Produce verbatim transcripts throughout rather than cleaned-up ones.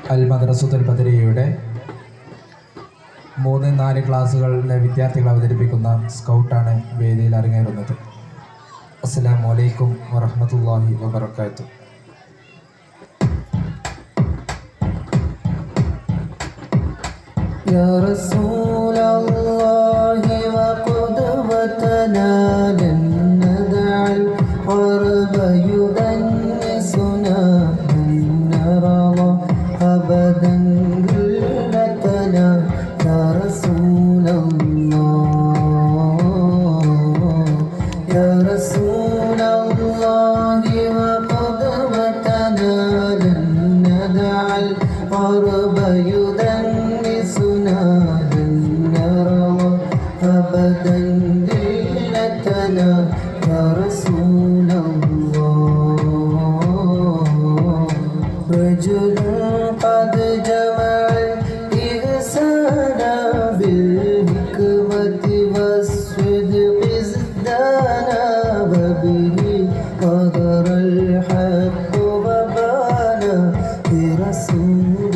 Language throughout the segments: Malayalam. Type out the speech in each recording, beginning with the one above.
അൽ മദ്രസത്തുൽ ബദരിയയുടെ മൂന്ന് നാല് ക്ലാസ്സുകളിലെ വിദ്യാർത്ഥികൾ അവതരിപ്പിക്കുന്ന സ്കൗട്ടാണ് വേദിയിൽ അരങ്ങേറുന്നത്. അസ്സലാമു അലൈക്കും വറഹ്മത്തുള്ളാഹി വബറകാതുഹു. يا رسول الله وقدوتنا لن ندع الحرب يدنسنا لن نرى أبدا ذلتنا يا رسول الله يا رسول الله وقدوتنا لن ندع الحرب يدنسنا لن نرى أبدا ذلتنا يا رسول الله رجل قد جمع الإحسان بالحكمة والصدق ازدانا وبه ظهر الحق وبانا برسول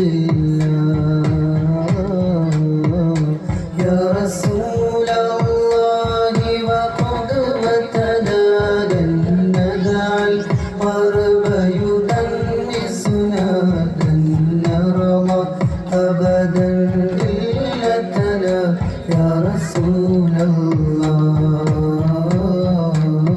الله يا رسول الله وقدوتنا لن ندع الحرب يدنسنا لن نرى أبدا ذلتنا يا رسول الله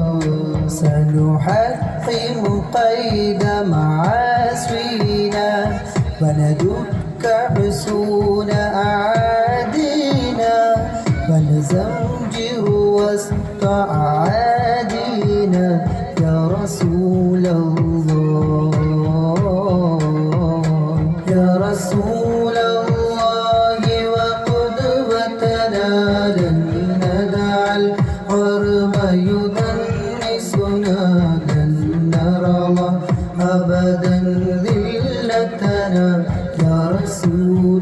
سنحطم قيد معاصينا وندك حصون أعادينا ونزمجر وسط أعادينا يا رسول الله يا رسول الله وقدوتنا لن ندع الحرب يدنسنا لن نرى أبدا ذلتنا يا رسول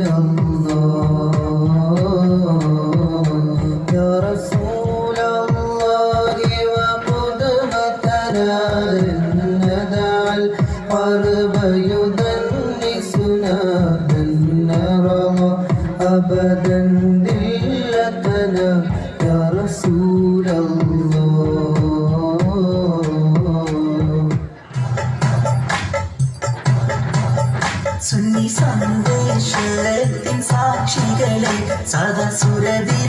الله يا رسول الله وقدوتنا لن ندع الحرب يدنسنا لن نرى أبدا ذلتنا يا رسول الله സുന്നി സന്ദേശത്തിൻ സാക്ഷികളെ സദസുര